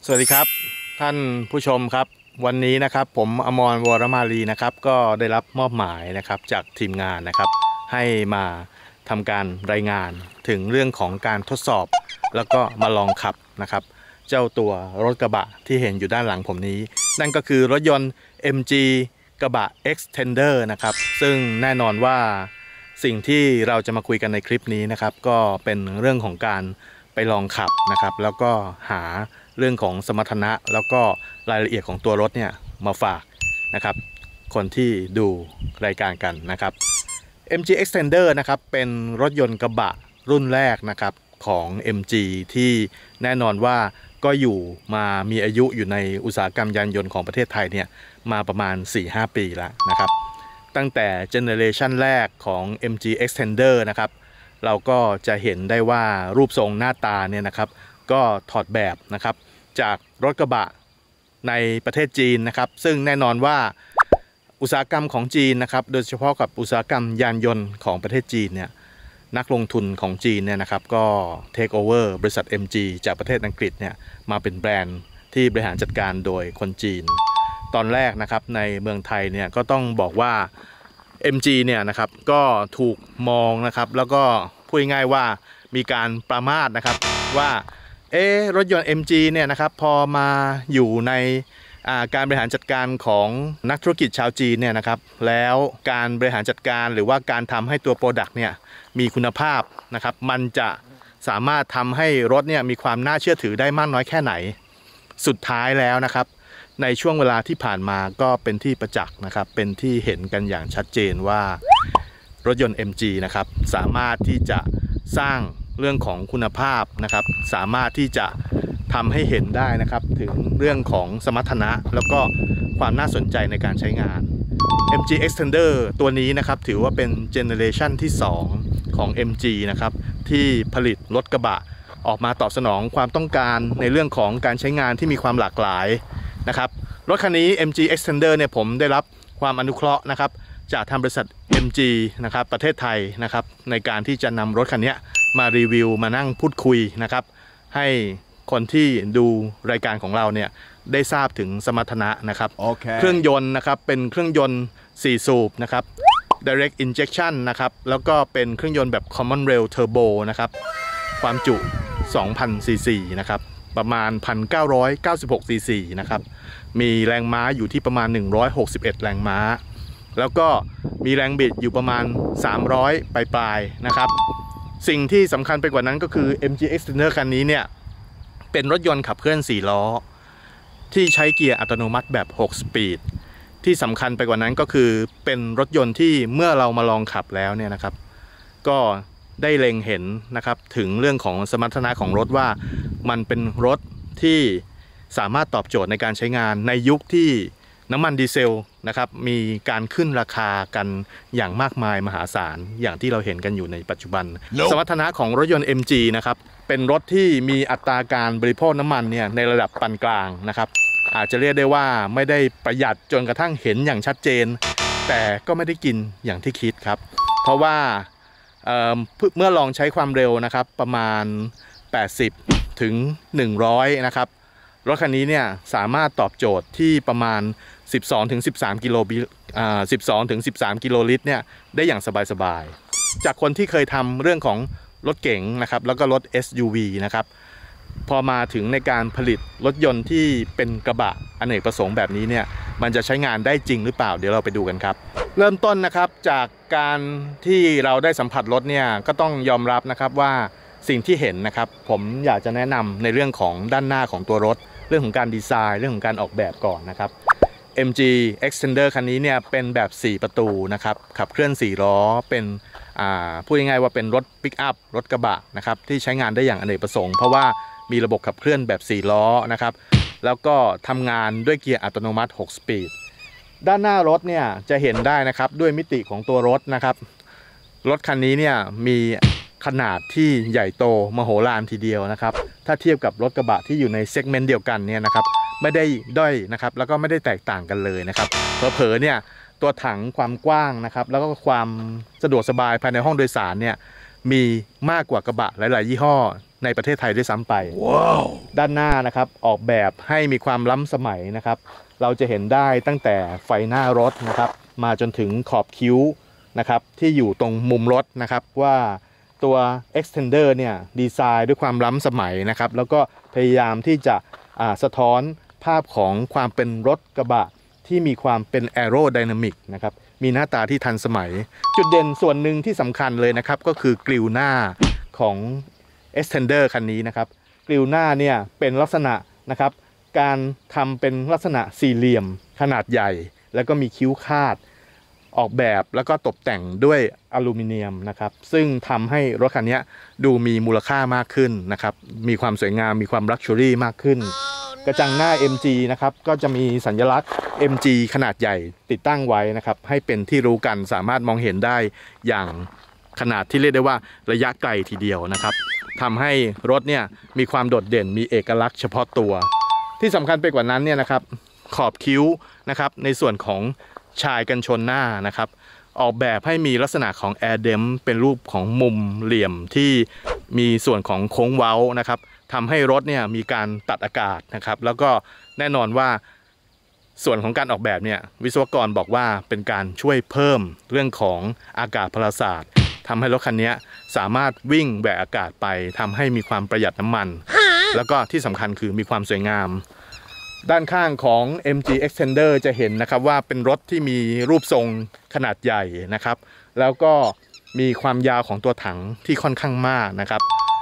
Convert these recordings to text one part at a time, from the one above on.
สวัสดีครับท่านผู้ชมครับวันนี้นะครับผมอมร วรมาลีนะครับก็ได้รับมอบหมายนะครับจากทีมงานนะครับให้มาทำการรายงานถึงเรื่องของการทดสอบแล้วก็มาลองขับนะครับเจ้าตัวรถกระบะที่เห็นอยู่ด้านหลังผมนี้นั่นก็คือรถยนต์ MG กระบะ Xtender นะครับซึ่งแน่นอนว่าสิ่งที่เราจะมาคุยกันในคลิปนี้นะครับก็เป็นเรื่องของการไปลองขับนะครับแล้วก็หาเรื่องของสมรรถนะแล้วก็รายละเอียดของตัวรถเนี่ยมาฝากนะครับคนที่ดูรายการกันนะครับ MG Xtender นะครับเป็นรถยนต์กระบะรุ่นแรกนะครับของ MG ที่แน่นอนว่าก็อยู่มามีอายุอยู่ในอุตสาหกรรมยานยนต์ของประเทศไทยเนี่ยมาประมาณ 4-5 ปีแล้วนะครับตั้งแต่เจเนเรชันแรกของ MG Xtender นะครับเราก็จะเห็นได้ว่ารูปทรงหน้าตาเนี่ยนะครับก็ถอดแบบนะครับจากรถกระบะในประเทศจีนนะครับซึ่งแน่นอนว่าอุตสาหกรรมของจีนนะครับโดยเฉพาะกับอุตสาหกรรมยานยนต์ของประเทศจีนเนี่ยนักลงทุนของจีนเนี่ยนะครับก็เทคโอเวอร์บริษัท MG จากประเทศอังกฤษเนี่ยมาเป็นแบรนด์ที่บริหารจัดการโดยคนจีนตอนแรกนะครับในเมืองไทยเนี่ยก็ต้องบอกว่า MG เนี่ยนะครับก็ถูกมองนะครับแล้วก็พูดง่ายๆว่ามีการประมาทนะครับว่ารถยนต์ MG เนี่ยนะครับพอมาอยู่ในการบริหารจัดการของนักธุรกิจชาวจีนเนี่ยนะครับแล้วการบริหารจัดการหรือว่าการทำให้ตัวโปรดักต์เนี่ยมีคุณภาพนะครับมันจะสามารถทำให้รถเนี่ยมีความน่าเชื่อถือได้มากน้อยแค่ไหนสุดท้ายแล้วนะครับในช่วงเวลาที่ผ่านมาก็เป็นที่ประจักษ์นะครับเป็นที่เห็นกันอย่างชัดเจนว่ารถยนต์ MG นะครับสามารถที่จะสร้างเรื่องของคุณภาพนะครับสามารถที่จะทำให้เห็นได้นะครับถึงเรื่องของสมรรถนะแล้วก็ความน่าสนใจในการใช้งาน MG Xtender ตัวนี้นะครับถือว่าเป็นเจเนเรชันที่2ของ MG นะครับที่ผลิตรถกระบะออกมาตอบสนองความต้องการในเรื่องของการใช้งานที่มีความหลากหลายนะครับรถคันนี้ MG Xtender เนี่ยผมได้รับความอนุเคราะห์นะครับจากทางบริษัท MG นะครับประเทศไทยนะครับในการที่จะนำรถคันนี้มารีวิวมานั่งพูดคุยนะครับให้คนที่ดูรายการของเราเนี่ยได้ทราบถึงสมรรถนะนะครับ เครื่องยนต์นะครับเป็นเครื่องยนต์4สูบนะครับ Direct Injection นะครับแล้วก็เป็นเครื่องยนต์แบบ Common Rail Turbo นะครับความจุ 2,000 ซีซีนะครับประมาณ 1,996 ซีซีนะครับมีแรงม้าอยู่ที่ประมาณ161 แรงม้าแล้วก็มีแรงบิดอยู่ประมาณ300ปลายๆนะครับสิ่งที่สำคัญไปกว่านั้นก็คือ MG Xtender คันนี้เนี่ยเป็นรถยนต์ขับเคลื่อน4ล้อที่ใช้เกียร์อัตโนมัติแบบ6สปีดที่สำคัญไปกว่านั้นก็คือเป็นรถยนต์ที่เมื่อเรามาลองขับแล้วเนี่ยนะครับก็ได้เล็งเห็นนะครับถึงเรื่องของสมรรถนะของรถว่ามันเป็นรถที่สามารถตอบโจทย์ในการใช้งานในยุคที่น้ำมันดีเซลนะครับมีการขึ้นราคากันอย่างมากมายมหาศาลอย่างที่เราเห็นกันอยู่ในปัจจุบัน สมรรถนะของรถยนต์ MG นะครับเป็นรถที่มีอัตราการบริโภคน้ำมันเนี่ยในระดับปานกลางนะครับอาจจะเรียกได้ว่าไม่ได้ประหยัดจนกระทั่งเห็นอย่างชัดเจนแต่ก็ไม่ได้กินอย่างที่คิดครับเพราะว่าเมื่อลองใช้ความเร็วนะครับประมาณ80ถึง100นะครับรถคันนี้เนี่ยสามารถตอบโจทย์ที่ประมาณ12-13 กิโล12-13 กิโลลิตรเนี่ยได้อย่างสบายๆจากคนที่เคยทำเรื่องของรถเก๋งนะครับแล้วก็รถ SUV นะครับพอมาถึงในการผลิตรถยนต์ที่เป็นกระบะอเนกประสงค์แบบนี้เนี่ยมันจะใช้งานได้จริงหรือเปล่าเดี๋ยวเราไปดูกันครับเริ่มต้นนะครับจากการที่เราได้สัมผัสรถเนี่ยก็ต้องยอมรับนะครับว่าสิ่งที่เห็นนะครับผมอยากจะแนะนำในเรื่องของด้านหน้าของตัวรถเรื่องของการดีไซน์เรื่องของการออกแบบก่อนนะครับ MG Xtender คันนี้เนี่ยเป็นแบบ4ประตูนะครับขับเคลื่อน4ล้อเป็นพูดง่ายๆว่าเป็นรถปิกอัพรถกระบะนะครับที่ใช้งานได้อย่างอเนกประสงค์เพราะว่ามีระบบขับเคลื่อนแบบ4ล้อนะครับแล้วก็ทำงานด้วยเกียร์อัตโนมัติ6สปีดด้านหน้ารถเนี่ยจะเห็นได้นะครับด้วยมิติของตัวรถนะครับรถคันนี้เนี่ยมีขนาดที่ใหญ่โตมโหฬารทีเดียวนะครับถ้าเทียบกับรถกระบะที่อยู่ในเซกเมนต์เดียวกันเนี่ยนะครับไม่ได้ด้อยนะครับแล้วก็ไม่ได้แตกต่างกันเลยนะครับเผลอๆเนี่ยตัวถังความกว้างนะครับแล้วก็ความสะดวกสบายภายในห้องโดยสารเนี่ยมีมากกว่ากระบะหลายๆยี่ห้อในประเทศไทยด้วยซ้ำไป wow. ด้านหน้านะครับออกแบบให้มีความล้ำสมัยนะครับเราจะเห็นได้ตั้งแต่ไฟหน้ารถนะครับมาจนถึงขอบคิ้วนะครับที่อยู่ตรงมุมรถนะครับว่าตัว extender เนี่ยดีไซน์ด้วยความล้ำสมัยนะครับแล้วก็พยายามที่จะสะท้อนภาพของความเป็นรถกระบะที่มีความเป็น aerodynamic นะครับมีหน้าตาที่ทันสมัยจุดเด่นส่วนหนึ่งที่สำคัญเลยนะครับก็คือกริลหน้าของ extender คันนี้นะครับกริลหน้าเนี่ยเป็นลักษณะนะครับการทำเป็นลักษณะสี่เหลี่ยมขนาดใหญ่แล้วก็มีคิ้วคาดออกแบบแล้วก็ตกแต่งด้วยอลูมิเนียมนะครับซึ่งทำให้รถคันนี้ดูมีมูลค่ามากขึ้นนะครับมีความสวยงามมีความลักชัวรี่มากขึ้นกระจังหน้า MG นะครับก็จะมีสัญลักษณ์ MG ขนาดใหญ่ติดตั้งไว้นะครับให้เป็นที่รู้กันสามารถมองเห็นได้อย่างขนาดที่เรียกได้ว่าระยะไกลทีเดียวนะครับทำให้รถเนี่ยมีความโดดเด่นมีเอกลักษณ์เฉพาะตัวที่สำคัญไปกว่านั้นเนี่ยนะครับขอบคิ้วนะครับในส่วนของชายกันชนหน้านะครับออกแบบให้มีลักษณะของแอร์เดมเป็นรูปของมุมเหลี่ยมที่มีส่วนของโค้งเว้านะครับทำให้รถเนี่ยมีการตัดอากาศนะครับแล้วก็แน่นอนว่าส่วนของการออกแบบเนี่ยวิศวกรบอกว่าเป็นการช่วยเพิ่มเรื่องของอากาศพลศาสตร์ทำให้รถคันนี้สามารถวิ่งแหวกอากาศไปทำให้มีความประหยัดน้ำมันแล้วก็ที่สำคัญคือมีความสวยงามด้านข้างของ MG Extender จะเห็นนะครับว่าเป็นรถที่มีรูปทรงขนาดใหญ่นะครับแล้วก็มีความยาวของตัวถังที่ค่อนข้างมากนะครับ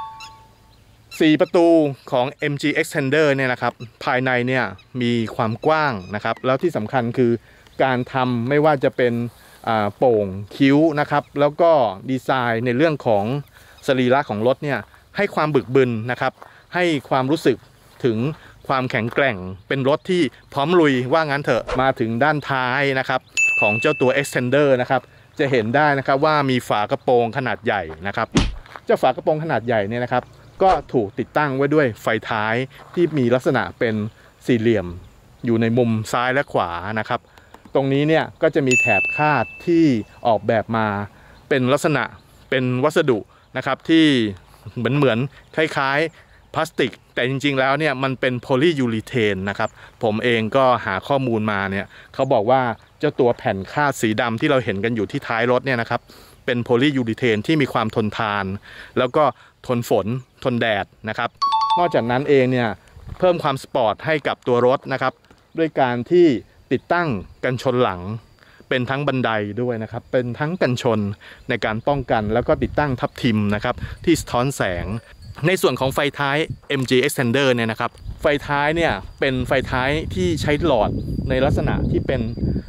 4ประตูของ MG Extender เนี่ยนะครับภายในเนี่ยมีความกว้างนะครับแล้วที่สำคัญคือการทำไม่ว่าจะเป็นโป่งคิ้วนะครับแล้วก็ดีไซน์ในเรื่องของสรีระของรถเนี่ยให้ความบึกบึนนะครับให้ความรู้สึกถึงความแข็งแกร่งเป็นรถที่พร้อมลุยว่างั้นเถอะมาถึงด้านท้ายนะครับของเจ้าตัว Extender นะครับจะเห็นได้นะครับว่ามีฝากระโปรงขนาดใหญ่นะครับเจ้าฝากระโปรงขนาดใหญ่เนี่ยนะครับก็ถูกติดตั้งไว้ด้วยไฟท้ายที่มีลักษณะเป็นสี่เหลี่ยมอยู่ในมุมซ้ายและขวานะครับตรงนี้เนี่ยก็จะมีแถบคาดที่ออกแบบมาเป็นลักษณะเป็นวัสดุนะครับที่เหมือนคล้ายๆพลาสติกแต่จริงๆแล้วเนี่ยมันเป็นโพลียูรีเทนนะครับผมเองก็หาข้อมูลมาเนี่ยเขาบอกว่าเจ้าตัวแผ่นคาดสีดำที่เราเห็นกันอยู่ที่ท้ายรถเนี่ยนะครับเป็นโพลียูรีเทนที่มีความทนทานแล้วก็ทนฝนทนแดดนะครับนอกจากนั้นเองเนี่ยเพิ่มความสปอร์ตให้กับตัวรถนะครับด้วยการที่ติดตั้งกันชนหลังเป็นทั้งบันไดด้วยนะครับเป็นทั้งกันชนในการป้องกันแล้วก็ติดตั้งทับทิมนะครับที่สะท้อนแสงในส่วนของไฟท้าย MG Extender เนี่ยนะครับไฟท้ายเนี่ยเป็นไฟท้ายที่ใช้หลอดในลักษณะที่เป็น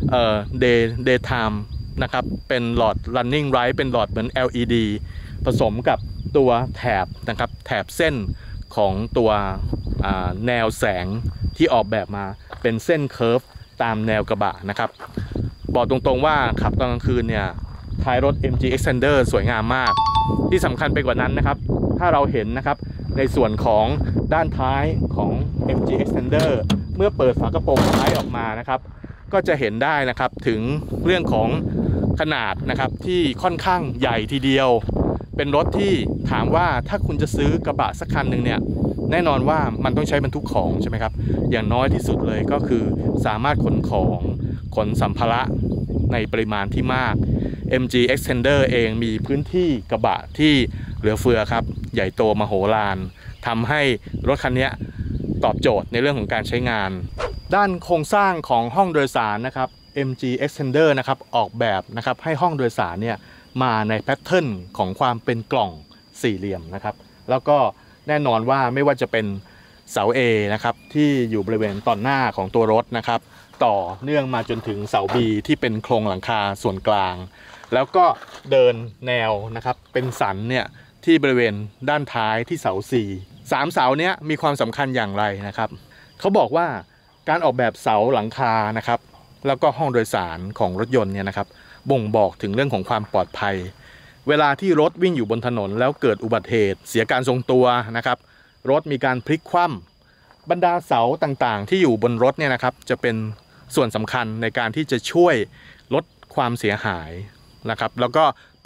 daytime นะครับเป็นหลอด running light เป็นหลอดเหมือน LED ผสมกับตัวแถบนะครับแถบเส้นของตัวแนวแสงที่ออกแบบมาเป็นเส้นเคิร์ฟตามแนวกระบะนะครับบอกตรงๆว่าขับตอนกลางคืนเนี่ยท้ายรถ MG Extender สวยงามมากที่สำคัญไปกว่านั้นนะครับถ้าเราเห็นนะครับในส่วนของด้านท้ายของ MG Extender เมื่อเปิดฝากระโปรงท้ายออกมานะครับก็จะเห็นได้นะครับถึงเรื่องของขนาดนะครับที่ค่อนข้างใหญ่ทีเดียวเป็นรถที่ถามว่าถ้าคุณจะซื้อกระบะสักคันหนึ่งเนี่ยแน่นอนว่ามันต้องใช้บรรทุกของใช่ไหมครับอย่างน้อยที่สุดเลยก็คือสามารถขนของขนสัมภาระในปริมาณที่มาก MG Extender เองมีพื้นที่กระบะที่เหลือเฟือครับใหญ่โตมโหฬารทำให้รถคันนี้ตอบโจทย์ในเรื่องของการใช้งานด้านโครงสร้างของห้องโดยสารนะครับ MG Extender นะครับออกแบบนะครับให้ห้องโดยสารเนี่ยมาในแพทเทิร์นของความเป็นกล่องสี่เหลี่ยมนะครับแล้วก็แน่นอนว่าไม่ว่าจะเป็นเสา A นะครับที่อยู่บริเวณตอนหน้าของตัวรถนะครับต่อเนื่องมาจนถึงเสา B ที่เป็นโครงหลังคาส่วนกลางแล้วก็เดินแนวนะครับเป็นสันเนี่ยที่บริเวณด้านท้ายที่เสา C 3เสาเนี้ยมีความสำคัญอย่างไรนะครับเขาบอกว่าการออกแบบเสาหลังคานะครับแล้วก็ห้องโดยสารของรถยนต์เนี่ยนะครับบ่งบอกถึงเรื่องของความปลอดภัยเวลาที่รถวิ่งอยู่บนถนนแล้วเกิดอุบัติเหตุเสียการทรงตัวนะครับรถมีการพลิกคว่ำบรรดาเสาต่างๆที่อยู่บนรถเนี่ยนะครับจะเป็นส่วนสำคัญในการที่จะช่วยลดความเสียหายนะครับแล้วก็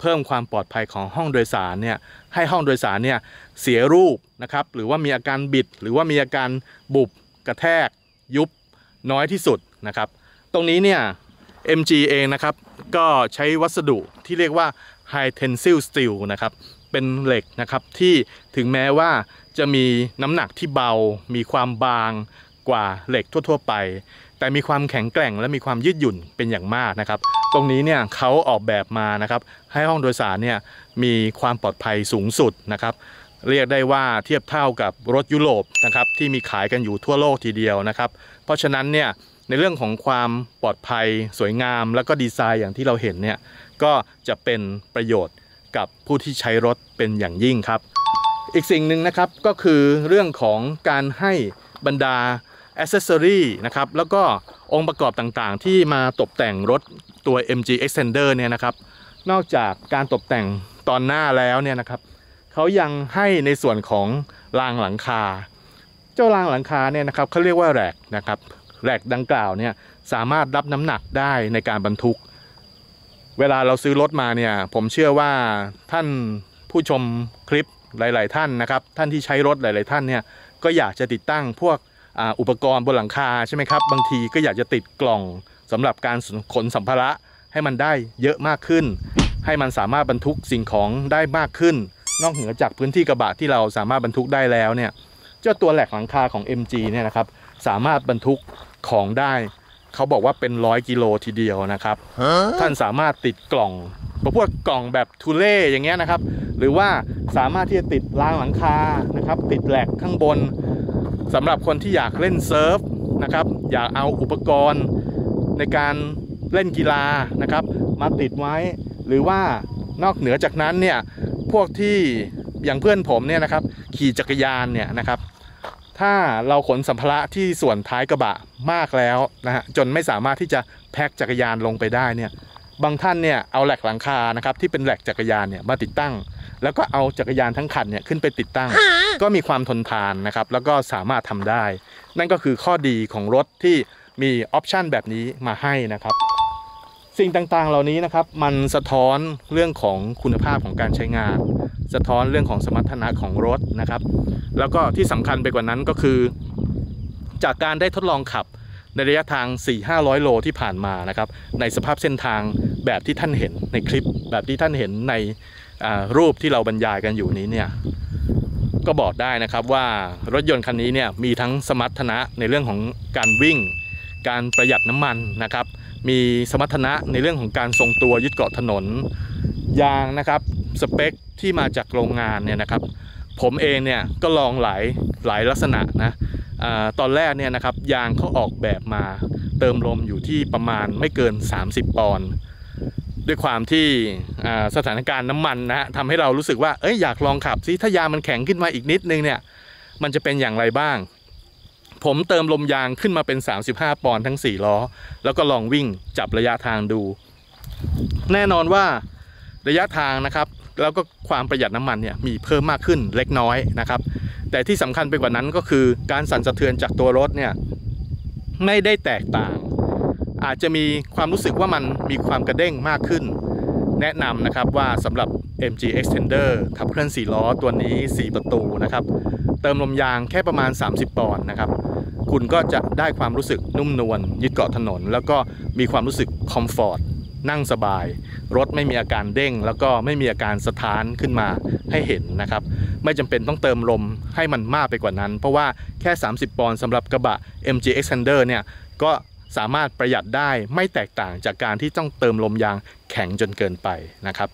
เพิ่มความปลอดภัยของห้องโดยสารเนี่ยให้ห้องโดยสารเนี่ยเสียรูปนะครับหรือว่ามีอาการบิดหรือว่ามีอาการบุบกระแทกยุบน้อยที่สุดนะครับตรงนี้เนี่ย MG เองนะครับก็ใช้วัสดุที่เรียกว่า High Tensile Steel นะครับเป็นเหล็กนะครับที่ถึงแม้ว่าจะมีน้ำหนักที่เบามีความบางกว่าเหล็กทั่วๆไปแต่มีความแข็งแกร่งและมีความยืดหยุ่นเป็นอย่างมากนะครับตรงนี้เนี่ยเขาออกแบบมานะครับให้ห้องโดยสารเนี่ยมีความปลอดภัยสูงสุดนะครับเรียกได้ว่าเทียบเท่ากับรถยุโรปนะครับที่มีขายกันอยู่ทั่วโลกทีเดียวนะครับเพราะฉะนั้นเนี่ยในเรื่องของความปลอดภัยสวยงามแล้วก็ดีไซน์อย่างที่เราเห็นเนี่ยก็จะเป็นประโยชน์กับผู้ที่ใช้รถเป็นอย่างยิ่งครับอีกสิ่งหนึ่งนะครับก็คือเรื่องของการให้บรรดาaccessory นะครับแล้วก็องค์ประกอบต่างๆที่มาตกแต่งรถตัว MG Extender เนี่ยนะครับนอกจากการตกแต่งตอนหน้าแล้วเนี่ยนะครับเขายังให้ในส่วนของรางหลังคาเจ้ารางหลังคาเนี่ยนะครับเขาเรียกว่าแร็กนะครับแร็กดังกล่าวเนี่ยสามารถรับน้ำหนักได้ในการบรรทุกเวลาเราซื้อรถมาเนี่ยผมเชื่อว่าท่านผู้ชมคลิปหลายๆท่านนะครับท่านที่ใช้รถหลายๆท่านเนี่ยก็อยากจะติดตั้งพวกอุปกรณ์บนหลังคาใช่ไหมครับบางทีก็อยากจะติดกล่องสำหรับการขนสัมภาระให้มันได้เยอะมากขึ้นให้มันสามารถบรรทุกสิ่งของได้มากขึ้นนอกเหนือจากพื้นที่กระบะที่เราสามารถบรรทุกได้แล้วเนี่ยเจ้าตัวแหลกหลังคาของ MG เนี่ยนะครับสามารถบรรทุกของได้เขาบอกว่าเป็น100 กิโลทีเดียวนะครับท่านสามารถติดกล่องพวกกล่องแบบทูเล่อย่างเงี้ยนะครับหรือว่าสามารถที่จะติดรางหลังคานะครับติดแหลกข้างบนสำหรับคนที่อยากเล่นเซิร์ฟนะครับอยากเอาอุปกรณ์ในการเล่นกีฬานะครับมาติดไว้หรือว่านอกเหนือจากนั้นเนี่ยพวกที่อย่างเพื่อนผมเนี่ยนะครับขี่จักรยานเนี่ยนะครับถ้าเราขนสัมภาระที่ส่วนท้ายกระบะมากแล้วนะฮะจนไม่สามารถที่จะแพ็คจักรยานลงไปได้เนี่ยบางท่านเนี่ยเอาแหลกหลังคานะครับที่เป็นแหลกจักรยานเนี่ยมาติดตั้งแล้วก็เอาจักรยานทั้งคันเนี่ยขึ้นไปติดตั้งก็มีความทนทานนะครับแล้วก็สามารถทำได้นั่นก็คือข้อดีของรถที่มีออปชันแบบนี้มาให้นะครับสิ่งต่างๆเหล่านี้นะครับมันสะท้อนเรื่องของคุณภาพของการใช้งานสะท้อนเรื่องของสมรรถนะของรถนะครับแล้วก็ที่สำคัญไปกว่านั้นก็คือจากการได้ทดลองขับในระยะทาง 400-500 โลที่ผ่านมานะครับในสภาพเส้นทางแบบที่ท่านเห็นในคลิปแบบที่ท่านเห็นในรูปที่เราบรรยายกันอยู่นี้เนี่ยก็บอกได้นะครับว่ารถยนต์คันนี้เนี่ยมีทั้งสมรรถนะในเรื่องของการวิ่งการประหยัดน้ำมันนะครับมีสมรรถนะในเรื่องของการทรงตัวยึดเกาะถนนยางนะครับสเปคที่มาจากโรงงานเนี่ยนะครับผมเองเนี่ยก็ลองหลายลักษณะนะตอนแรกเนี่ยนะครับยางเขาออกแบบมาเติมลมอยู่ที่ประมาณไม่เกิน30 ปอนด์ด้วยความที่สถานการณ์น้ำมันนะทำให้เรารู้สึกว่าอยากลองขับซิถ้ายางมันแข็งขึ้นมาอีกนิดนึงเนี่ยมันจะเป็นอย่างไรบ้างผมเติมลมยางขึ้นมาเป็น35 ปอนด์ทั้ง4 ล้อแล้วก็ลองวิ่งจับระยะทางดูแน่นอนว่าระยะทางนะครับแล้วก็ความประหยัดน้ำมันเนี่ยมีเพิ่มมากขึ้นเล็กน้อยนะครับแต่ที่สำคัญไปกว่านั้นก็คือการสั่นสะเทือนจากตัวรถเนี่ยไม่ได้แตกต่างอาจจะมีความรู้สึกว่ามันมีความกระเด้งมากขึ้นแนะนำนะครับว่าสำหรับ MG Extender ขับเคลื่อน4 ล้อตัวนี้4 ประตูนะครับเติมลมยางแค่ประมาณ30 ปอนด์นะครับคุณก็จะได้ความรู้สึกนุ่มนวลยึดเกาะถนนแล้วก็มีความรู้สึกคอมฟอร์ตนั่งสบายรถไม่มีอาการเด้งแล้วก็ไม่มีอาการสะท้านขึ้นมาให้เห็นนะครับไม่จำเป็นต้องเติมลมให้มันมากไปกว่านั้นเพราะว่าแค่30 ปอนด์สำหรับกระบะ MG Extender เนี่ยก็สามารถประหยัดได้ไม่แตกต่างจากการที่ต้องเติมลมยางแข็งจนเกินไปนะครับ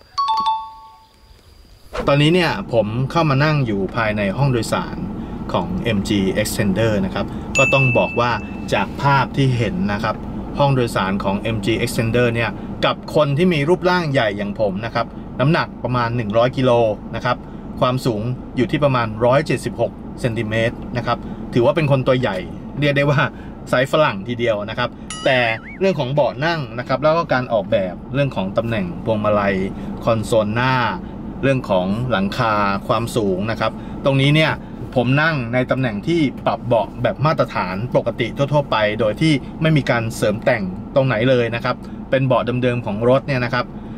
ตอนนี้เนี่ยผมเข้ามานั่งอยู่ภายในห้องโดยสารของ MG Extender นะครับก็ต้องบอกว่าจากภาพที่เห็นนะครับห้องโดยสารของ MG Extender เนี่ยกับคนที่มีรูปร่างใหญ่อย่างผมนะครับน้ำหนักประมาณ100 กิโลนะครับความสูงอยู่ที่ประมาณ176 เซนติเมตรนะครับถือว่าเป็นคนตัวใหญ่เรียกได้ว่าไซส์ฝรั่งทีเดียวนะครับแต่เรื่องของเบาะนั่งนะครับแล้วก็การออกแบบเรื่องของตำแหน่งพวงมาลัยคอนโซลหน้าเรื่องของหลังคาความสูงนะครับตรงนี้เนี่ยผมนั่งในตำแหน่งที่ปรับเบาะแบบมาตรฐานปกติทั่วๆไปโดยที่ไม่มีการเสริมแต่งตรงไหนเลยนะครับเป็นเบาะเดิมๆของรถเนี่ยนะครับ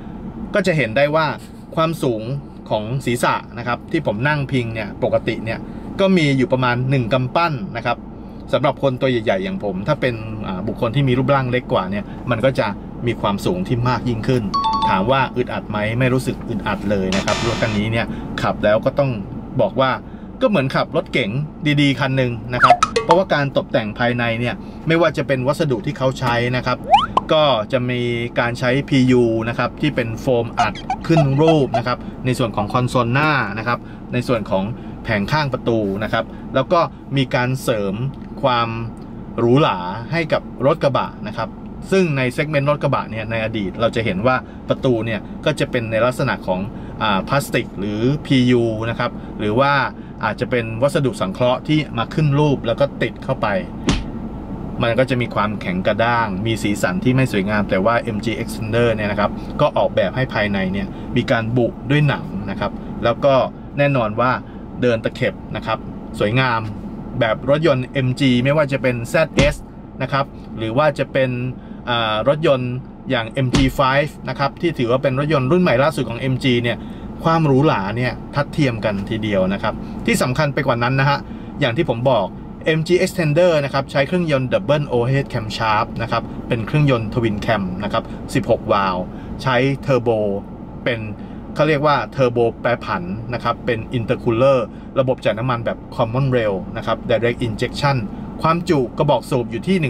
ก็จะเห็นได้ว่าความสูงของศีรษะนะครับที่ผมนั่งพิงเนี่ยปกติเนี่ยก็มีอยู่ประมาณ1กำปั้นนะครับสำหรับคนตัวใหญ่ๆอย่างผมถ้าเป็นบุคคลที่มีรูปร่างเล็กกว่าเนี่ยมันก็จะมีความสูงที่มากยิ่งขึ้นถามว่าอึดอัดไหมไม่รู้สึกอึดอัดเลยนะครับรถคันนี้เนี่ยขับแล้วก็ต้องบอกว่าก็เหมือนขับรถเก๋งดีๆคันหนึ่งนะครับเพราะว่าการตกแต่งภายในเนี่ยไม่ว่าจะเป็นวัสดุที่เขาใช้นะครับก็จะมีการใช้ PU นะครับที่เป็นโฟมอัดขึ้นรูปนะครับในส่วนของคอนโซลหน้านะครับในส่วนของแผงข้างประตูนะครับแล้วก็มีการเสริมความหรูหราให้กับรถกระบะนะครับซึ่งในเซกเมนต์รถกระบะเนี่ยในอดีตเราจะเห็นว่าประตูเนี่ยก็จะเป็นในลักษณะของพลาสติกหรือ PU นะครับหรือว่าอาจจะเป็นวัสดุสังเคราะห์ที่มาขึ้นรูปแล้วก็ติดเข้าไปมันก็จะมีความแข็งกระด้างมีสีสันที่ไม่สวยงามแต่ว่า MG Extender เนี่ยนะครับก็ออกแบบให้ภายในเนี่ยมีการบุด้วยหนังนะครับแล้วก็แน่นอนว่าเดินตะเข็บนะครับสวยงามแบบรถยนต์ MG ไม่ว่าจะเป็น ZS นะครับหรือว่าจะเป็นรถยนต์อย่าง MG5 นะครับที่ถือว่าเป็นรถยนต์รุ่นใหม่ล่าสุดของ MG เนี่ยความหรูหราเนี่ยทัดเทียมกันทีเดียวนะครับที่สำคัญไปกว่านั้นนะฮะอย่างที่ผมบอก MG Extender นะครับใช้เครื่องยนต์ Double Overhead Camshaft นะครับเป็นเครื่องยนต์ Twin Cam นะครับ16 วาล์วใช้เทอร์โบเป็นเขาเรียกว่าเทอร์โบแปรผันนะครับเป็น Intercooler ระบบจ่ายน้ำมันแบบ Common Rail นะครับ Direct Injection ความจุกระบอกสูบอยู่ที่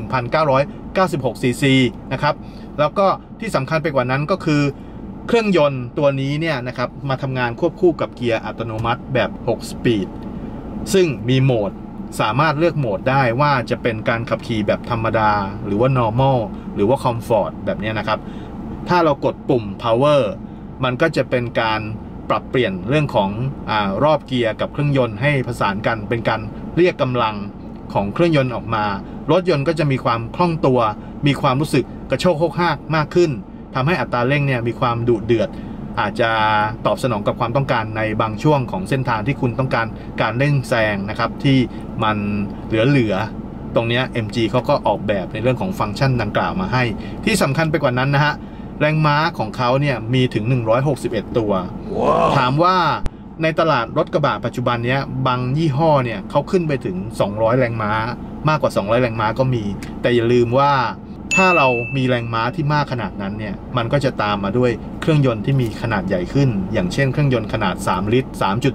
1,996 ซีซีนะครับแล้วก็ที่สำคัญไปกว่านั้นก็คือเครื่องยนต์ตัวนี้เนี่ยนะครับมาทำงานควบคู่กับเกียร์อัตโนมัติแบบ6 สปีดซึ่งมีโหมดสามารถเลือกโหมดได้ว่าจะเป็นการขับขี่แบบธรรมดาหรือว่า normal หรือว่า comfort แบบนี้นะครับถ้าเรากดปุ่ม power มันก็จะเป็นการปรับเปลี่ยนเรื่องของรอบเกียร์กับเครื่องยนต์ให้ผสานกันเป็นการเรียกกำลังของเครื่องยนต์ออกมารถยนต์ก็จะมีความคล่องตัวมีความรู้สึกกระโชกโคกฮากมากขึ้นทำให้อัตราเร่งเนี่ยมีความดุเดือดอาจจะตอบสนองกับความต้องการในบางช่วงของเส้นทางที่คุณต้องการเร่งแซงนะครับที่มันเหลือตรงนี้ MG เขาก็ออกแบบในเรื่องของฟังก์ชันดังกล่าวมาให้ที่สำคัญไปกว่านั้นนะฮะแรงม้าของเขาเนี่ยมีถึง161ตัว wow. ถามว่าในตลาดรถกระบะปัจจุบันนี้บางยี่ห้อเนี่ยเขาขึ้นไปถึง200แรงม้ามากกว่า200แรงม้าก็มีแต่อย่าลืมว่าถ้าเรามีแรงม้าที่มากขนาดนั้นเนี่ยมันก็จะตามมาด้วยเครื่องยนต์ที่มีขนาดใหญ่ขึ้นอย่างเช่นเครื่องยนต์ขนาด3 ลิตร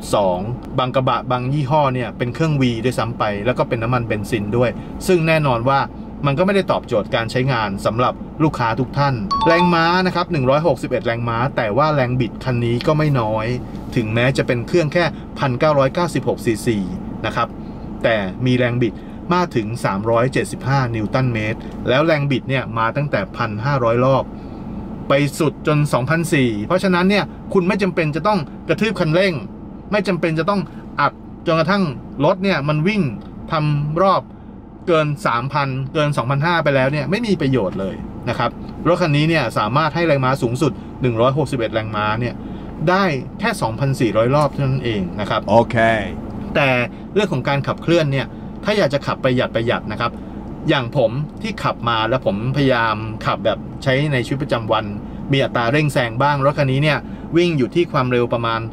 3.2 บางกระบะบางยี่ห้อเนี่ยเป็นเครื่อง V ด้วยซ้ำไปแล้วก็เป็นน้ำมันเบนซินด้วยซึ่งแน่นอนว่ามันก็ไม่ได้ตอบโจทย์การใช้งานสำหรับลูกค้าทุกท่านแรงม้านะครับ161แรงม้าแต่ว่าแรงบิดคันนี้ก็ไม่น้อยถึงแม้จะเป็นเครื่องแค่ 1,996 ซีซีนะครับแต่มีแรงบิดมากถึง375 นิวตันเมตรแล้วแรงบิดเนี่ยมาตั้งแต่ 1,500 รอบไปสุดจน 2,400 เพราะฉะนั้นเนี่ยคุณไม่จำเป็นจะต้องกระทืบคันเร่งไม่จำเป็นจะต้องอัดจนกระทั่งรถเนี่ยมันวิ่งทำรอบเกิน 3,000 เกิน 2,500 ไปแล้วเนี่ยไม่มีประโยชน์เลยนะครับรถคันนี้เนี่ยสามารถให้แรงม้าสูงสุด161แรงม้าเนี่ยได้แค่ 2,400 รอบเท่านั้นเองนะครับโอเคแต่เรื่องของการขับเคลื่อนเนี่ยถ้าอยากจะขับประหยัดนะครับอย่างผมที่ขับมาแล้วผมพยายามขับแบบใช้ในชีวิตประจำวันมีอัตราเร่งแซงบ้างรถคันนี้เนี่ยวิ่งอยู่ที่ความเร็วประมาณ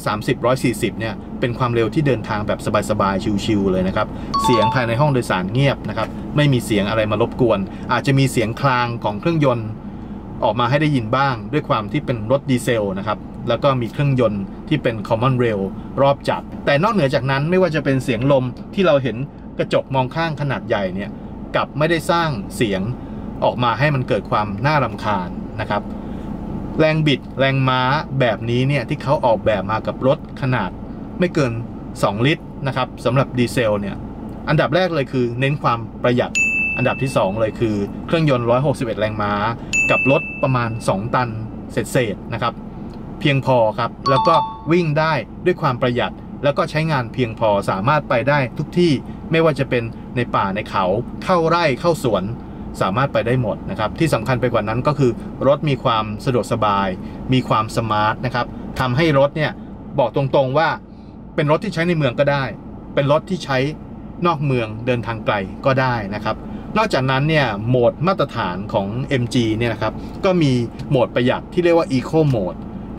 130-140เนี่ยเป็นความเร็วที่เดินทางแบบสบายๆชิวๆเลยนะครับเสียงภายในห้องโดยสารเงียบนะครับไม่มีเสียงอะไรมารบกวนอาจจะมีเสียงคลางของเครื่องยนต์ออกมาให้ได้ยินบ้างด้วยความที่เป็นรถดีเซลนะครับแล้วก็มีเครื่องยนต์ที่เป็น Common Rail รอบจัดแต่นอกเหนือจากนั้นไม่ว่าจะเป็นเสียงลมที่เราเห็นกระจกมองข้างขนาดใหญ่เนี่ยกลับไม่ได้สร้างเสียงออกมาให้มันเกิดความน่ารำคาญนะครับแรงบิดแรงม้าแบบนี้เนี่ยที่เขาออกแบบมากับรถขนาดไม่เกิน2 ลิตรนะครับสำหรับดีเซลเนี่ยอันดับแรกเลยคือเน้นความประหยัดอันดับที่2เลยคือเครื่องยนต์161แรงม้ากับรถประมาณ2 ตันเศษนะครับเพียงพอครับแล้วก็วิ่งได้ด้วยความประหยัดแล้วก็ใช้งานเพียงพอสามารถไปได้ทุกที่ไม่ว่าจะเป็นในป่าในเขาเข้าไร่เข้าสวนสามารถไปได้หมดนะครับที่สำคัญไปกว่านั้นก็คือรถมีความสะดวกสบายมีความสมาร์ทนะครับทำให้รถเนี่ยบอกตรงๆว่าเป็นรถที่ใช้ในเมืองก็ได้เป็นรถที่ใช้นอกเมืองเดินทางไกลก็ได้นะครับนอกจากนั้นเนี่ยโหมดมาตรฐานของ MG เนี่ยนะครับก็มีโหมดประหยัดที่เรียกว่า Eco Mode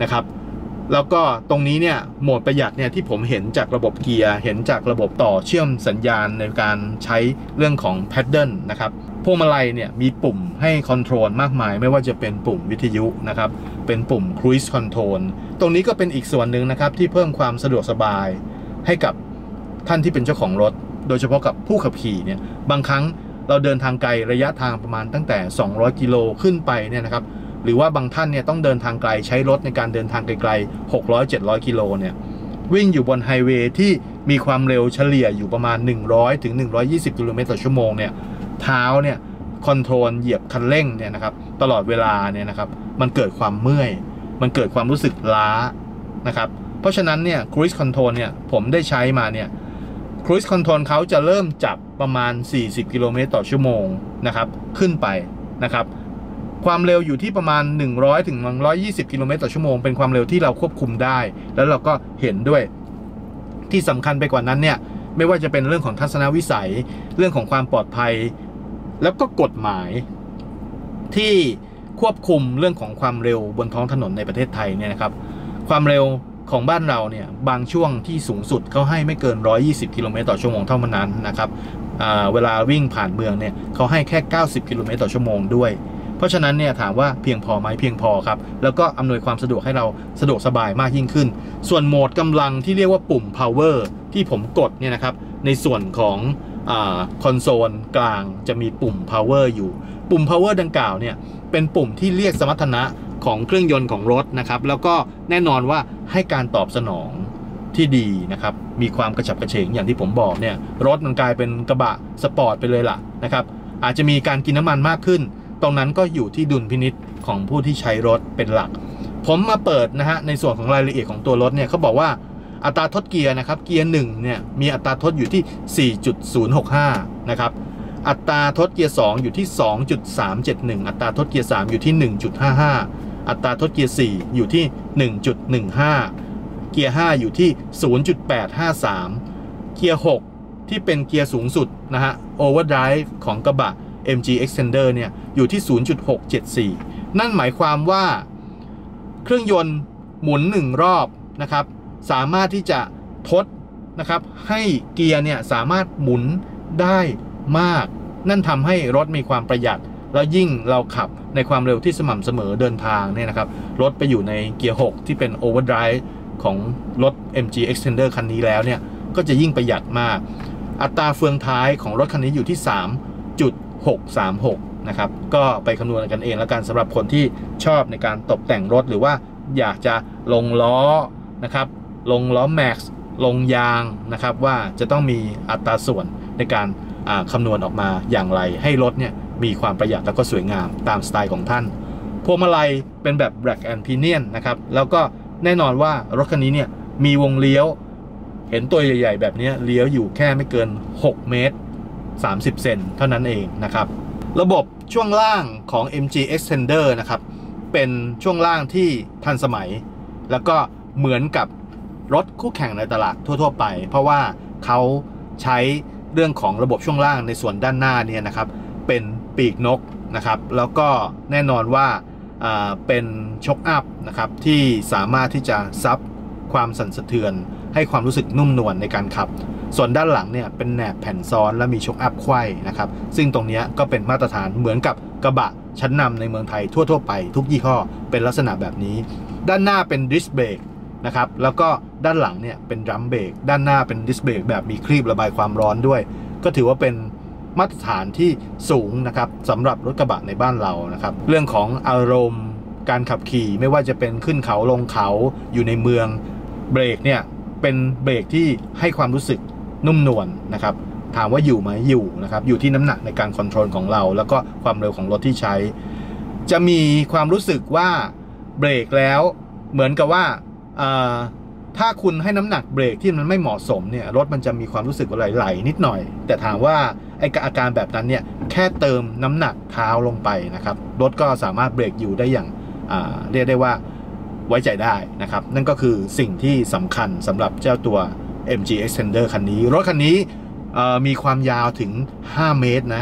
นะครับแล้วก็ตรงนี้เนี่ยโหมดประหยัดเนี่ยที่ผมเห็นจากระบบเกียร์เห็นจากระบบต่อเชื่อมสัญญาณในการใช้เรื่องของแพดเดิลนะครับพวงมาลัยเนี่ยมีปุ่มให้คอนโทรลมากมายไม่ว่าจะเป็นปุ่มวิทยุนะครับเป็นปุ่ม Cruise Control ตรงนี้ก็เป็นอีกส่วนหนึ่งนะครับที่เพิ่มความสะดวกสบายให้กับท่านที่เป็นเจ้าของรถโดยเฉพาะกับผู้ขับขี่เนี่ยบางครั้งเราเดินทางไกลระยะทางประมาณตั้งแต่200กิโลขึ้นไปเนี่ยนะครับหรือว่าบางท่านเนี่ยต้องเดินทางไกลใช้รถในการเดินทางไกลๆ600-700กิโลเนี่ยวิ่งอยู่บนไฮเวย์ที่มีความเร็วเฉลี่ยอยู่ประมาณ100 ถึง 120กิโลเมตรต่อชั่วโมงเนี่ยเท้าเนี่ยคอนโทรลเหยียบคันเร่งเนี่ยนะครับตลอดเวลาเนี่ยนะครับมันเกิดความเมื่อยมันเกิดความรู้สึกล้านะครับเพราะฉะนั้นเนี่ย Cruise Control เนี่ยผมได้ใช้มาเนี่ย Cruise Control เขาจะเริ่มจับประมาณ40กิโลเมตรต่อชั่วโมงนะครับขึ้นไปนะครับความเร็วอยู่ที่ประมาณ100 ถึง 120กิโลเมตรต่อชั่วโมงเป็นความเร็วที่เราควบคุมได้แล้วเราก็เห็นด้วยที่สำคัญไปกว่านั้นเนี่ยไม่ว่าจะเป็นเรื่องของทัศนวิสัยเรื่องของความปลอดภัยแล้วก็กฎหมายที่ควบคุมเรื่องของความเร็วบนท้องถนนในประเทศไทยเนี่ยนะครับความเร็วของบ้านเราเนี่ยบางช่วงที่สูงสุดเขาให้ไม่เกิน120กิโลเมตรต่อชั่วโมงเท่านั้นนะครับเวลาวิ่งผ่านเมืองเนี่ยเขาให้แค่90กิโลเมตรต่อชั่วโมงด้วยเพราะฉะนั้นเนี่ยถามว่าเพียงพอไหมเพียงพอครับแล้วก็อำนวยความสะดวกให้เราสะดวกสบายมากยิ่งขึ้นส่วนโหมดกำลังที่เรียกว่าปุ่ม power ที่ผมกดเนี่ยนะครับในส่วนของคอนโซลกลางจะมีปุ่ม power อยู่ปุ่ม power ดังกล่าวเนี่ยเป็นปุ่มที่เรียกสมรรถนะของเครื่องยนต์ของรถนะครับแล้วก็แน่นอนว่าให้การตอบสนองที่ดีนะครับมีความกระฉับกระเฉงอย่างที่ผมบอกเนี่ยรถมันกลายเป็นกระบะสปอร์ตไปเลยล่ะนะครับอาจจะมีการกินน้ำมันมากขึ้นตรงนั้นก็อยู่ที่ดุลพินิจของผู้ที่ใช้รถเป็นหลักผมมาเปิดนะฮะในส่วนของรายละเอียดของตัวรถเนี่ยเขาบอกว่าอัตราทดเกียร์นะครับเกียร์1เนี่ยมีอัตราทดอยู่ที่ 4.065 นะครับอัตราทดเกียร์2อยู่ที่ 2.371 อัตราทดเกียร์3อยู่ที่ 1.55 อัตราทดเกียร์4อยู่ที่ 1.15 เกียร์5อยู่ที่ 0.853 เกียร์6ที่เป็นเกียร์สูงสุดนะฮะ Overdrive ของกระบะMG Extender เนี่ยอยู่ที่ 0.674 นั่นหมายความว่าเครื่องยนต์หมุน1รอบนะครับสามารถที่จะทดนะครับให้เกียร์เนี่ยสามารถหมุนได้มากนั่นทำให้รถมีความประหยัดแล้วยิ่งเราขับในความเร็วที่สม่ำเสมอเดินทางเนี่ยนะครับรถไปอยู่ในเกียร์6ที่เป็น Overdrive ของรถ MG Extender คันนี้แล้วเนี่ยก็จะยิ่งประหยัดมากอัตราเฟืองท้ายของรถคันนี้อยู่ที่ 3.636 นะครับก็ไปคำนวณกันเองแล้วกันสำหรับคนที่ชอบในการตกแต่งรถหรือว่าอยากจะลงล้อนะครับลงล้อแม็กซ์ลงยางนะครับว่าจะต้องมีอัตราส่วนในการคำนวณออกมาอย่างไรให้รถเนี่ยมีความประหยัดแล้วก็สวยงามตามสไตล์ของท่านพวงมาลัยเป็นแบบ Black and Pinion นะครับแล้วก็แน่นอนว่ารถคันนี้เนี่ยมีวงเลี้ยวเห็นตัวใหญ่ๆแบบนี้เลี้ยวอยู่แค่ไม่เกิน6เมตร30 เซนเท่านั้นเองนะครับระบบช่วงล่างของ MG Extender นะครับเป็นช่วงล่างที่ทันสมัยแล้วก็เหมือนกับรถคู่แข่งในตลาดทั่วๆไปเพราะว่าเขาใช้เรื่องของระบบช่วงล่างในส่วนด้านหน้าเนี่ยนะครับเป็นปีกนกนะครับแล้วก็แน่นอนว่าเป็นช็อคอัพนะครับที่สามารถที่จะซับความสั่นสะเทือนให้ความรู้สึกนุ่มนวลในการขับส่วนด้านหลังเนี่ยเป็นแหนบแผ่นซ้อนและมีช็อคอัพไขว้นะครับซึ่งตรงนี้ก็เป็นมาตรฐานเหมือนกับกระบะชั้นนำในเมืองไทยทั่วๆไปทุกยี่ห้อเป็นลักษณะแบบนี้ด้านหน้าเป็นดิสเบรกนะครับแล้วก็ด้านหลังเนี่ยเป็นดรัมเบรกด้านหน้าเป็นดิสเบรกแบบมีครีบระบายความร้อนด้วยก็ถือว่าเป็นมาตรฐานที่สูงนะครับสำหรับรถกระบะในบ้านเรานะครับเรื่องของอารมณ์การขับขี่ไม่ว่าจะเป็นขึ้นเขาลงเขาอยู่ในเมืองเบรกเนี่ยเป็นเบรกที่ให้ความรู้สึกนุ่มนวลนะครับถามว่าอยู่ไหมอยู่นะครับอยู่ที่น้ำหนักในการคอนโทรลของเราแล้วก็ความเร็วของรถที่ใช้จะมีความรู้สึกว่าเบรกแล้วเหมือนกับว่าถ้าคุณให้น้ำหนักเบรกที่มันไม่เหมาะสมเนี่ยรถมันจะมีความรู้สึกไหลๆนิดหน่อยแต่ถามว่าไอ้อาการแบบนั้นเนี่ยแค่เติมน้ำหนักเท้าลงไปนะครับรถก็สามารถเบรกอยู่ได้อย่างเรียกได้ว่าไว้ใจได้นะครับนั่นก็คือสิ่งที่สำคัญสำหรับเจ้าตัว MG Extender คันนี้รถคันนี้มีความยาวถึง5 เมตรนะ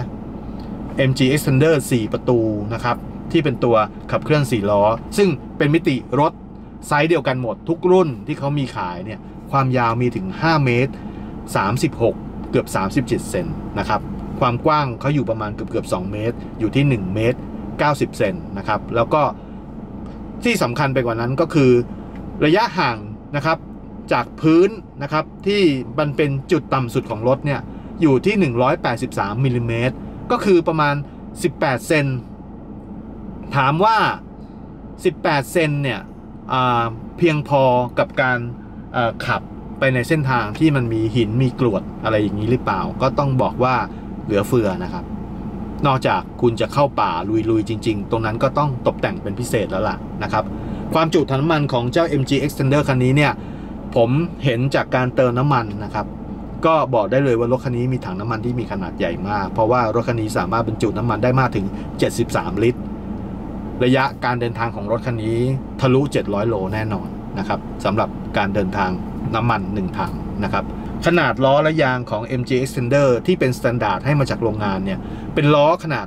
MG Extender 4 ประตูนะครับที่เป็นตัวขับเคลื่อน4 ล้อซึ่งเป็นมิติรถไซส์เดียวกันหมดทุกรุ่นที่เขามีขายเนี่ยความยาวมีถึง5 เมตร 36 เกือบ37 เซนนะครับความกว้างเขาอยู่ประมาณเกือบ2 เมตรอยู่ที่1 เมตร 90 เซนนะครับแล้วก็ที่สำคัญไปกว่านั้นก็คือระยะห่างนะครับจากพื้นนะครับที่มันเป็นจุดต่ำสุดของรถเนี่ยอยู่ที่183มิลลิเมตรก็คือประมาณ18 เซนถามว่า18 เซนเนี่ยเพียงพอกับการขับไปในเส้นทางที่มันมีหินมีกรวดอะไรอย่างนี้หรือเปล่าก็ต้องบอกว่าเหลือเฟือนะครับนอกจากคุณจะเข้าป่าลุยๆจริงๆตรงนั้นก็ต้องตกแต่งเป็นพิเศษแล้วล่ะนะครับความจุถังน้ำมันของเจ้า MG Extender คันนี้เนี่ยผมเห็นจากการเติมน้ำมันนะครับก็บอกได้เลยว่ารถคันนี้มีถังน้ำมันที่มีขนาดใหญ่มากเพราะว่ารถคันนี้สามารถบรรจุน้ำมันได้มากถึง73 ลิตรระยะการเดินทางของรถคันนี้ทะลุ700 โลแน่นอนนะครับสำหรับการเดินทางน้ำมัน1ถังนะครับขนาดล้อและยางของ MG Extender ที่เป็นสแตนดาร์ดให้มาจากโรงงานเนี่ยเป็นล้อขนาด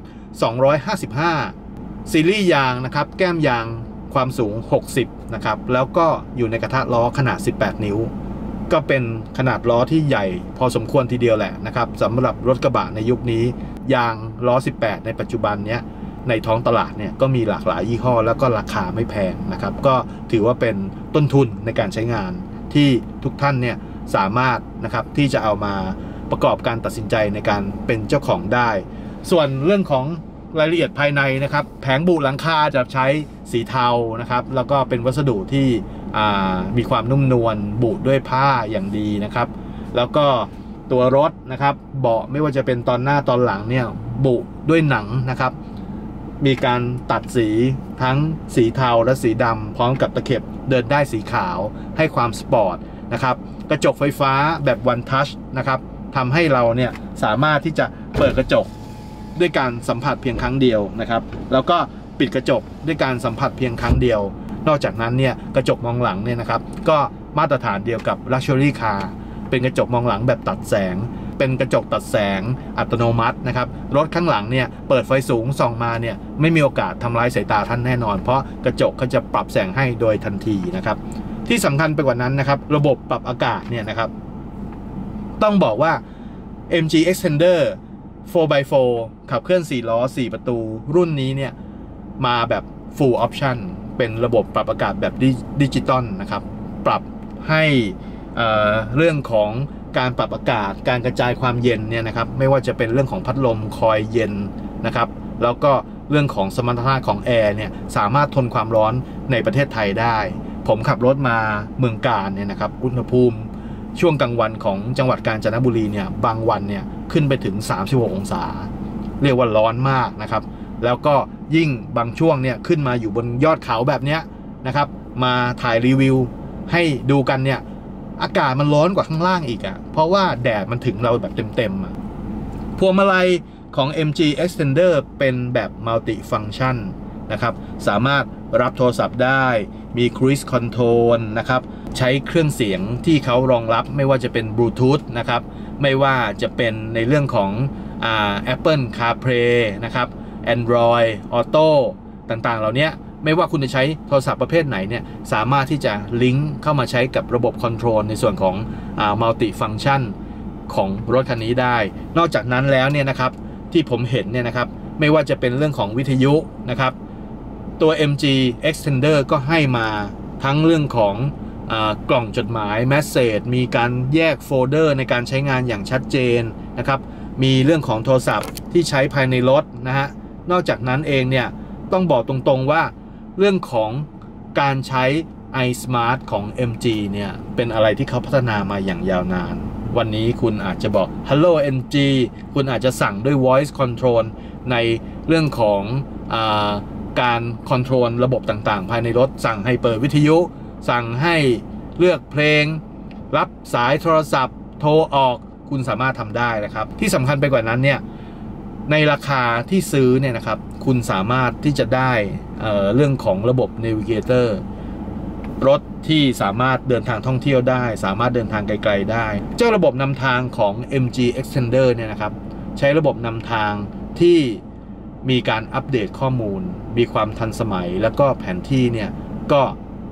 255ซีรีส์ยางนะครับแก้มยางความสูง60นะครับแล้วก็อยู่ในกระทะล้อขนาด18 นิ้วก็เป็นขนาดล้อที่ใหญ่พอสมควรทีเดียวแหละนะครับสำหรับรถกระบะในยุคนี้ยางล้อ18ในปัจจุบันเนี้ยในท้องตลาดเนี่ยก็มีหลากหลายยี่ห้อแล้วก็ราคาไม่แพงนะครับก็ถือว่าเป็นต้นทุนในการใช้งานที่ทุกท่านเนี่ยสามารถนะครับที่จะเอามาประกอบการตัดสินใจในการเป็นเจ้าของได้ส่วนเรื่องของรายละเอียดภายในนะครับแผงบุหลังคาจะใช้สีเทานะครับแล้วก็เป็นวัสดุที่มีความนุ่มนวลบุด้วยผ้าอย่างดีนะครับแล้วก็ตัวรถนะครับเบาะไม่ว่าจะเป็นตอนหน้าตอนหลังเนี่ยบุด้วยหนังนะครับมีการตัดสีทั้งสีเทาและสีดำพร้อมกับตะเข็บเดินได้สีขาวให้ความสปอร์ตนะครับกระจกไฟฟ้าแบบ One Touch นะครับทำให้เราเนี่ยสามารถที่จะเปิดกระจกด้วยการสัมผัสเพียงครั้งเดียวนะครับแล้วก็ปิดกระจกด้วยการสัมผัสเพียงครั้งเดียวนอกจากนั้นเนี่ยกระจกมองหลังเนี่ยนะครับก็มาตรฐานเดียวกับ Luxury Car เป็นกระจกมองหลังแบบตัดแสงเป็นกระจกตัดแสงอัตโนมัตินะครับรถข้างหลังเนี่ยเปิดไฟสูงส่องมาเนี่ยไม่มีโอกาสทำร้ายสายตาท่านแน่นอนเพราะกระจกเขาจะปรับแสงให้โดยทันทีนะครับที่สำคัญไปกว่านั้นนะครับระบบปรับอากาศเนี่ยนะครับต้องบอกว่า MG Extender 4x4 ขับเคลื่อน4 ล้อ 4 ประตูรุ่นนี้เนี่ยมาแบบ Full Option เป็นระบบปรับอากาศแบบดิจิตอลนะครับปรับให้เรื่องของการปรับอากาศการกระจายความเย็นเนี่ยนะครับไม่ว่าจะเป็นเรื่องของพัดลมคอยเย็นนะครับแล้วก็เรื่องของสมรรถนะของแอร์เนี่ยสามารถทนความร้อนในประเทศไทยได้ผมขับรถมาเมืองกาญเนี่ยนะครับอุณหภูมิช่วงกลางวันของจังหวัดกาญจนบุรีเนี่ยบางวันเนี่ยขึ้นไปถึง36 องศาเรียกว่าร้อนมากนะครับแล้วก็ยิ่งบางช่วงเนี่ยขึ้นมาอยู่บนยอดเขาแบบเนี้ยนะครับมาถ่ายรีวิวให้ดูกันเนี่ยอากาศมันร้อนกว่าข้างล่างอีกอ่ะเพราะว่าแดดมันถึงเราแบบเต็มๆพวงมาลัยของ MG Extender เป็นแบบ Multi Function นะครับสามารถรับโทรศัพท์ได้มี Cruise Control นะครับใช้เครื่องเสียงที่เขารองรับไม่ว่าจะเป็น Bluetooth นะครับไม่ว่าจะเป็นในเรื่องของApple CarPlay นะครับ Android Auto ต่างๆเหล่านี้ไม่ว่าคุณจะใช้โทรศัพท์ประเภทไหนเนี่ยสามารถที่จะลิงก์เข้ามาใช้กับระบบคอนโทรลในส่วนของMulti Function ของรถคันนี้ได้นอกจากนั้นแล้วเนี่ยนะครับที่ผมเห็นเนี่ยนะครับไม่ว่าจะเป็นเรื่องของวิทยุนะครับตัว MG Extender ก็ให้มาทั้งเรื่องของกล่องจดหมายแมสเสจมีการแยกโฟลเดอร์ในการใช้งานอย่างชัดเจนนะครับมีเรื่องของโทรศัพท์ที่ใช้ภายในรถนะฮะนอกจากนั้นเองเนี่ยต้องบอกตรงๆว่าเรื่องของการใช้ iSmart ของ MG เนี่ยเป็นอะไรที่เขาพัฒนามาอย่างยาวนานวันนี้คุณอาจจะบอก Hello MG คุณอาจจะสั่งด้วย Voice Control ในเรื่องของการคอนโทรลระบบต่างๆภายในรถสั่งให้เปิดวิทยุสั่งให้เลือกเพลงรับสายโทรศัพท์โทรออกคุณสามารถทำได้นะครับที่สำคัญไปกว่านั้นเนี่ยในราคาที่ซื้อเนี่ยนะครับคุณสามารถที่จะได้เรื่องของระบบ Navigator รถที่สามารถเดินทางท่องเที่ยวได้สามารถเดินทางไกลๆได้เจ้าระบบนำทางของ MG Extender เนี่ยนะครับใช้ระบบนำทางที่มีการอัปเดตข้อมูลมีความทันสมัยแล้วก็แผนที่เนี่ยก็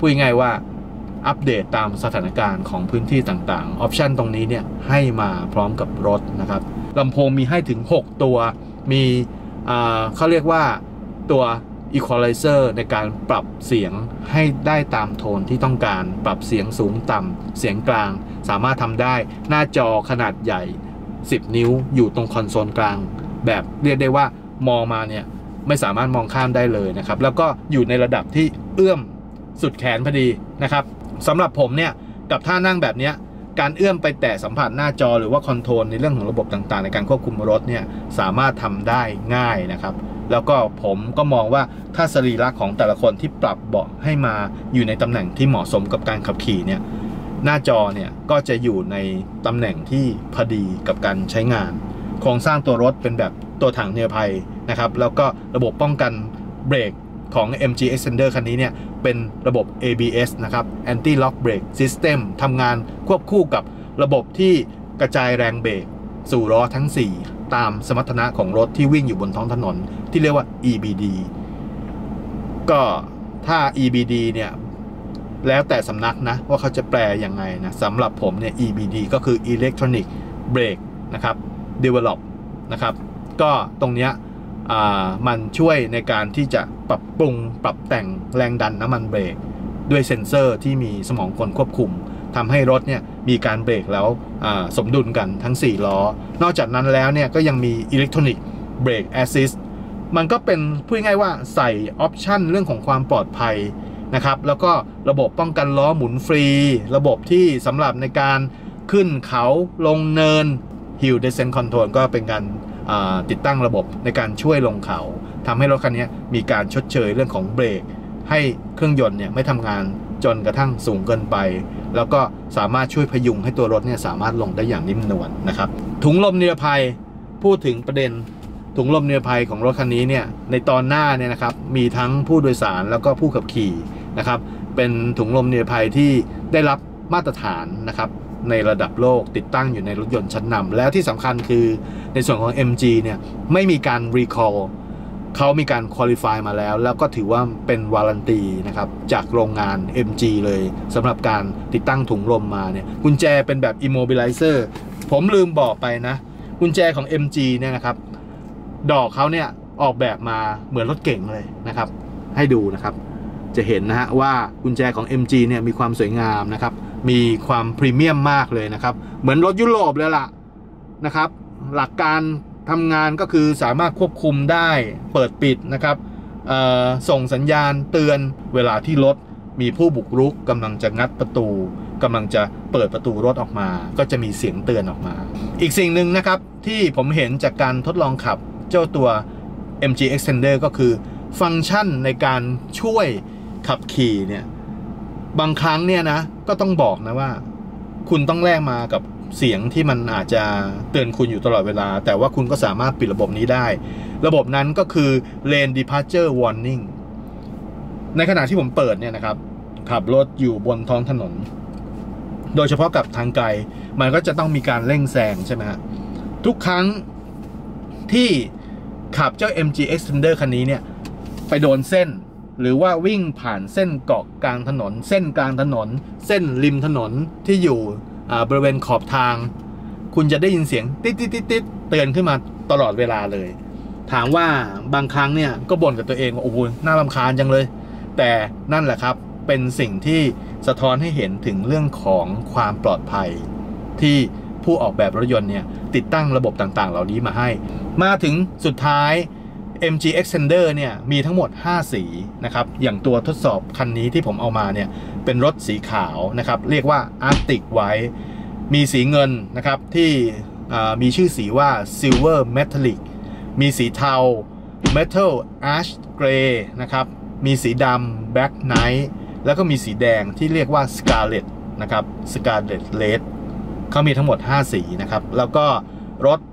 พูดง่ายว่าอัปเดตตามสถานการณ์ของพื้นที่ต่างๆออปชันตรงนี้เนี่ยให้มาพร้อมกับรถนะครับลำโพงมีให้ถึง6ตัวมีเขาเรียกว่าตัว Equalizer ในการปรับเสียงให้ได้ตามโทนที่ต้องการปรับเสียงสูงต่ำเสียงกลางสามารถทำได้หน้าจอขนาดใหญ่10 นิ้วอยู่ตรงคอนโซลกลางแบบเรียกได้ว่ามองมาเนี่ยไม่สามารถมองข้ามได้เลยนะครับแล้วก็อยู่ในระดับที่เอื้อมสุดแขนพอดีนะครับสำหรับผมเนี่ยกับท่านั่งแบบนี้การเอื้อมไปแตะสัมผัสหน้าจอหรือว่าคอนโทรลในเรื่องของระบบต่างๆในการควบคุมรถเนี่ยสามารถทำได้ง่ายนะครับแล้วก็ผมก็มองว่าถ้าสรีระของแต่ละคนที่ปรับเบาะให้มาอยู่ในตำแหน่งที่เหมาะสมกับการขับขี่เนี่ยหน้าจอเนี่ยก็จะอยู่ในตำแหน่งที่พอดีกับการใช้งานโครงสร้างตัวรถเป็นแบบตัวถังนิรภัยนะครับแล้วก็ระบบป้องกันเบรกของ MG Extender คันนี้เนี่ยเป็นระบบ ABS นะครับ Anti Lock Brake System ทำงานควบคู่กับระบบที่กระจายแรงเบรกสู่ล้อทั้ง 4 ตามสมรรถนะของรถที่วิ่งอยู่บนท้องถนนที่เรียกว่า EBD ก็ถ้า EBD เนี่ยแล้วแต่สำนักนะว่าเขาจะแปลยังไงนะสำหรับผมเนี่ย EBD ก็คือ Electronic Brake นะครับ Develop นะครับก็ตรงเนี้ยมันช่วยในการที่จะปรับปรุงปรับแต่งแรงดันน้ำมันเบรกด้วยเซ็นเซอร์ที่มีสมองกลควบคุมทำให้รถเนี่ยมีการเบรกแล้วสมดุลกันทั้ง4ล้อนอกจากนั้นแล้วเนี่ยก็ยังมีอิเล็กทรอนิกส์เบรกแอสซิสต์มันก็เป็นพูดง่ายว่าใส่ออปชันเรื่องของความปลอดภัยนะครับแล้วก็ระบบป้องกันล้อหมุนฟรีระบบที่สำหรับในการขึ้นเขาลงเนิน Hill Descent Control ก็เป็นการติดตั้งระบบในการช่วยลงเขาทำให้รถคันนี้มีการชดเชยเรื่องของเบรกให้เครื่องยนต์เนี่ยไม่ทำงานจนกระทั่งสูงเกินไปแล้วก็สามารถช่วยพยุงให้ตัวรถเนี่ยสามารถลงได้อย่างนิ่มนวลนะครับถุงลมนิรภัยพูดถึงประเด็นถุงลมนิรภัยของรถคันนี้เนี่ยในตอนหน้าเนี่ยนะครับมีทั้งผู้โดยสารแล้วก็ผู้ขับขี่นะครับเป็นถุงลมนิรภัยที่ได้รับมาตรฐานนะครับในระดับโลกติดตั้งอยู่ในรถยนต์ชั้นนำแล้วที่สำคัญคือในส่วนของ MG เนี่ยไม่มีการ recall เขามีการ qualify มาแล้วก็ถือว่าเป็นวารันตีนะครับจากโรงงาน MG เลยสำหรับการติดตั้งถุงลมมาเนี่ยกุญแจเป็นแบบ immobilizer ผมลืมบอกไปนะกุญแจของ MG เนี่ยนะครับดอกเขาเนี่ยออกแบบมาเหมือนรถเก๋งเลยนะครับให้ดูนะครับจะเห็นนะฮะว่ากุญแจของ MG เนี่ยมีความสวยงามนะครับมีความพรีเมียมมากเลยนะครับเหมือนรถยุโรปเลยล่ะนะครับหลักการทำงานก็คือสามารถควบคุมได้เปิดปิดนะครับส่งสัญญาณเตือนเวลาที่รถมีผู้บุกรุกกำลังจะงัดประตูกำลังจะเปิดประตูรถออกมาก็จะมีเสียงเตือนออกมาอีกสิ่งหนึ่งนะครับที่ผมเห็นจากการทดลองขับเจ้าตัว MG Extender ก็คือฟังก์ชันในการช่วยขับขี่เนี่ยบางครั้งเนี่ยนะก็ต้องบอกนะว่าคุณต้องแลกมากับเสียงที่มันอาจจะเตือนคุณอยู่ตลอดเวลาแต่ว่าคุณก็สามารถปิดระบบนี้ได้ระบบนั้นก็คือ Lane Departure Warning ในขณะที่ผมเปิดเนี่ยนะครับขับรถอยู่บนท้องถนนโดยเฉพาะกับทางไกลมันก็จะต้องมีการเร่งแซงใช่ไหมฮะทุกครั้งที่ขับเจ้า MG Extender คันนี้เนี่ยไปโดนเส้นหรือว่าวิ่งผ่านเส้นเกาะกลางถนนเส้นกลางถนนเส้นริมถนนที่อยู่บริเวณขอบทางคุณจะได้ยินเสียงติ๊ดติ๊ดติ๊ดติ๊ดเตือนขึ้นมาตลอดเวลาเลยถามว่าบางครั้งเนี่ยก็บ่นกับตัวเองว่าโอ้โหน่ารำคาญจังเลยแต่นั่นแหละครับเป็นสิ่งที่สะท้อนให้เห็นถึงเรื่องของความปลอดภัยที่ผู้ออกแบบรถยนต์เนี่ยติดตั้งระบบต่างๆเหล่านี้มาให้มาถึงสุดท้าย MG Extender เนี่ยมีทั้งหมด5สีนะครับอย่างตัวทดสอบคันนี้ที่ผมเอามาเนี่ยเป็นรถสีขาวนะครับเรียกว่า Arctic White มีสีเงินนะครับที่มีชื่อสีว่า Silver Metallic มีสีเทา Metal Ash Gray นะครับมีสีดำ Black Night แล้วก็มีสีแดงที่เรียกว่า Scarlet นะครับ Scarlet Red เขามีทั้งหมด5สีนะครับแล้วก็รถ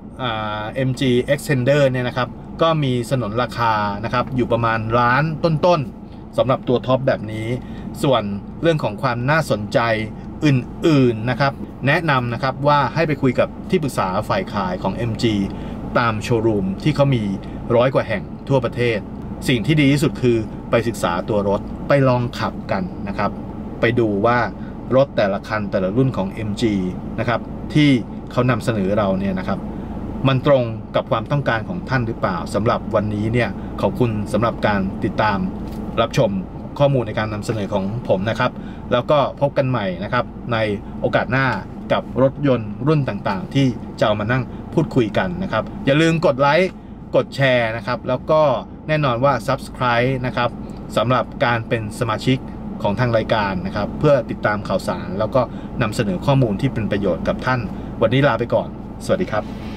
MG Extender เนี่ยนะครับก็มีสนนราคานะครับอยู่ประมาณล้านต้นๆสำหรับตัวท็อปแบบนี้ส่วนเรื่องของความน่าสนใจอื่นๆนะครับแนะนำนะครับว่าให้ไปคุยกับที่ปรึกษาฝ่ายขายของ MG ตามโชว์รูมที่เขามี100 กว่าแห่งทั่วประเทศสิ่งที่ดีที่สุดคือไปศึกษาตัวรถไปลองขับกันนะครับไปดูว่ารถแต่ละคันแต่ละรุ่นของ MG นะครับที่เขานำเสนอเราเนี่ยนะครับมันตรงกับความต้องการของท่านหรือเปล่าสำหรับวันนี้เนี่ยขอบคุณสำหรับการติดตามรับชมข้อมูลในการนำเสนอของผมนะครับแล้วก็พบกันใหม่นะครับในโอกาสหน้ากับรถยนต์รุ่นต่างๆที่จะเอามานั่งพูดคุยกันนะครับอย่าลืมกดไลค์กดแชร์นะครับแล้วก็แน่นอนว่า Subscribe นะครับสำหรับการเป็นสมาชิกของทางรายการนะครับเพื่อติดตามข่าวสารแล้วก็นำเสนอข้อมูลที่เป็นประโยชน์กับท่านวันนี้ลาไปก่อนสวัสดีครับ